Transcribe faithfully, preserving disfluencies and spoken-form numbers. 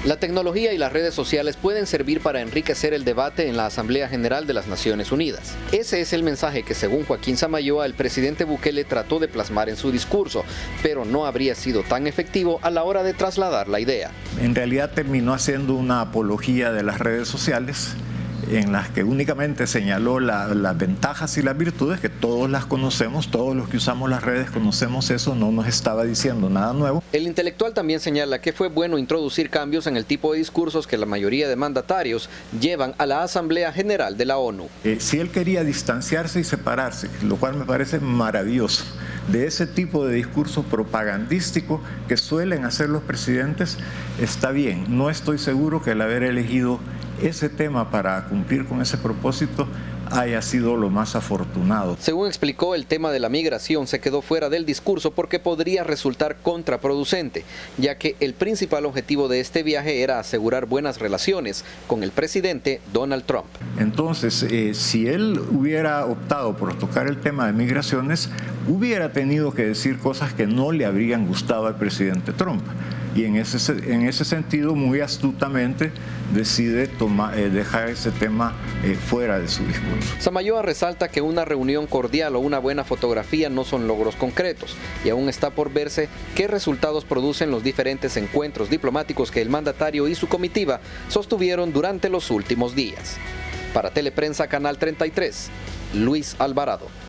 La tecnología y las redes sociales pueden servir para enriquecer el debate en la Asamblea General de las Naciones Unidas. Ese es el mensaje que, según Joaquín Samayoa, el presidente Bukele trató de plasmar en su discurso, pero no habría sido tan efectivo a la hora de trasladar la idea. En realidad terminó haciendo una apología de las redes sociales, en las que únicamente señaló la, las ventajas y las virtudes, que todos las conocemos, todos los que usamos las redes conocemos eso, no nos estaba diciendo nada nuevo. El intelectual también señala que fue bueno introducir cambios en el tipo de discursos que la mayoría de mandatarios llevan a la Asamblea General de la ONU. Eh, si él quería distanciarse y separarse, lo cual me parece maravilloso, de ese tipo de discurso propagandístico que suelen hacer los presidentes, está bien. No estoy seguro que el haber elegido ese tema para cumplir con ese propósito haya sido lo más afortunado. Según explicó, el tema de la migración se quedó fuera del discurso porque podría resultar contraproducente, ya que el principal objetivo de este viaje era asegurar buenas relaciones con el presidente Donald Trump. Entonces, eh, si él hubiera optado por tocar el tema de migraciones, hubiera tenido que decir cosas que no le habrían gustado al presidente Trump. Y en ese, en ese sentido, muy astutamente, decide tomar, eh, dejar ese tema eh, fuera de su discurso. Samayoa resalta que una reunión cordial o una buena fotografía no son logros concretos y aún está por verse qué resultados producen los diferentes encuentros diplomáticos que el mandatario y su comitiva sostuvieron durante los últimos días. Para Teleprensa Canal treinta y tres, Luis Alvarado.